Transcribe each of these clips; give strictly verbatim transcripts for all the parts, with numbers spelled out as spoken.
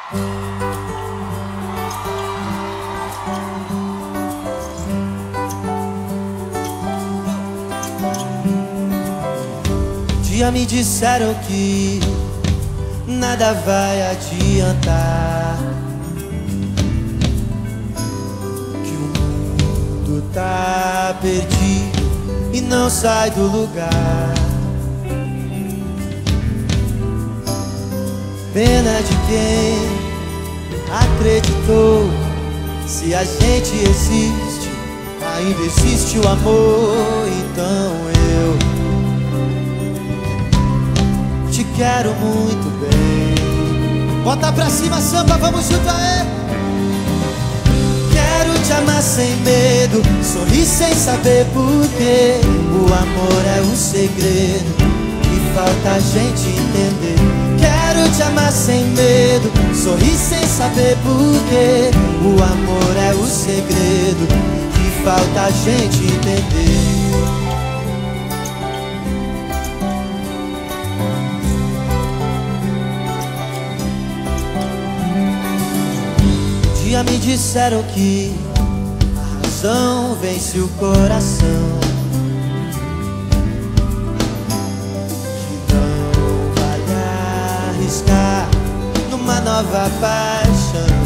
dia me disseram que nada vai adiantar, que o mundo tá perdido e não sai do lugar. Pena de quem acreditou. Se a gente existe, ainda existe o amor. Então eu te quero muito bem. Bota pra cima, samba, vamos junto aí. Quero te amar sem medo, sorrir sem saber porquê. O amor é o segredo que falta a gente entender. Quero te amar sem medo, sorrir sem saber porquê. O amor é o segredo que falta a gente entender. Um dia me disseram que a razão vence o coração, que não vale arriscar numa nova paixão.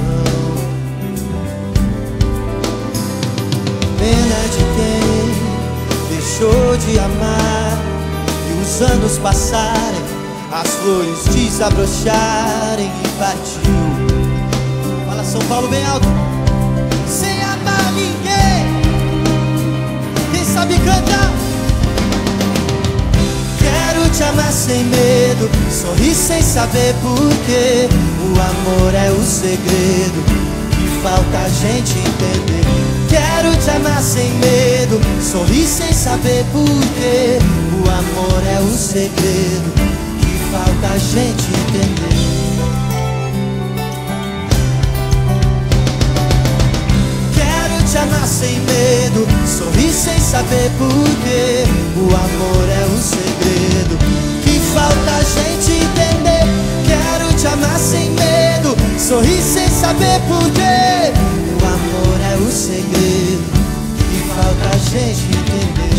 Pena de quem deixou de amar e os anos passarem, as flores desabrocharem e partiu. São Paulo bem alto. Sem amar ninguém. Quem sabe canta. Quero te amar sem medo, sorrir sem saber porquê. O amor é o segredo que falta a gente entender. Quero te amar sem medo, sorrir sem saber porquê. O amor é o segredo que falta a gente entender. Te amar sem medo, sorrir sem saber porquê. O amor é o segredo que falta a gente entender. Quero te amar sem medo, sorrir sem saber porquê. O amor é o segredo que falta a gente entender.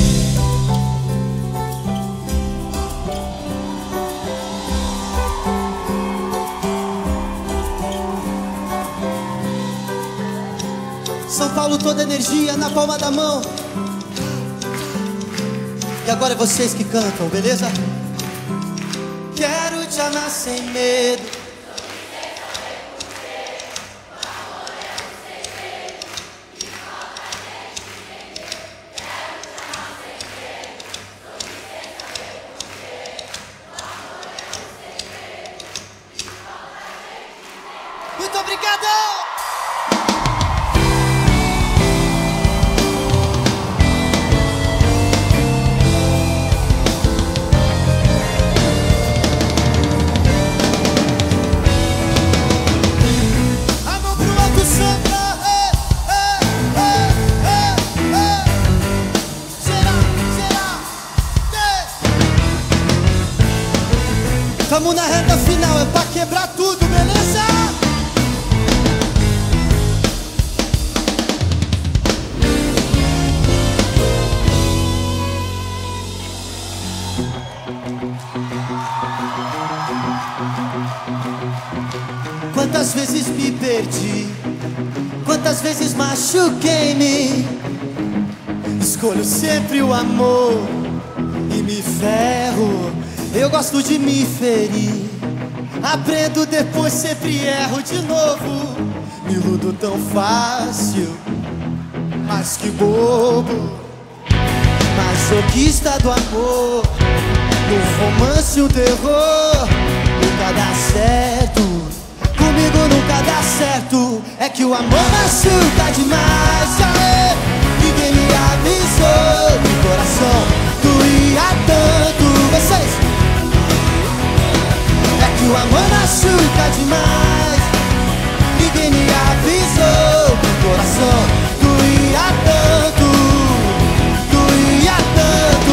São Paulo, toda energia na palma da mão. E agora é vocês que cantam, beleza? Quero te amar sem medo. Muito obrigado! Tamo na reta final, é pra quebrar tudo, beleza? Quantas vezes me perdi, quantas vezes machuquei-me. Escolho sempre o amor e me ferro. Eu gosto de me ferir, aprendo depois, sempre erro de novo. Me iludo tão fácil, mas que bobo. Masoquista do amor, no romance o terror. Nunca dá certo, comigo nunca dá certo. É que o amor machuca demais. Aê, ninguém me avisou, o coração doía tanto. Vocês, que o amor machuca demais. Ninguém me avisou que o coração doía tanto, doía tanto.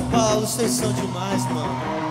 Paulo, vocês são demais, mano.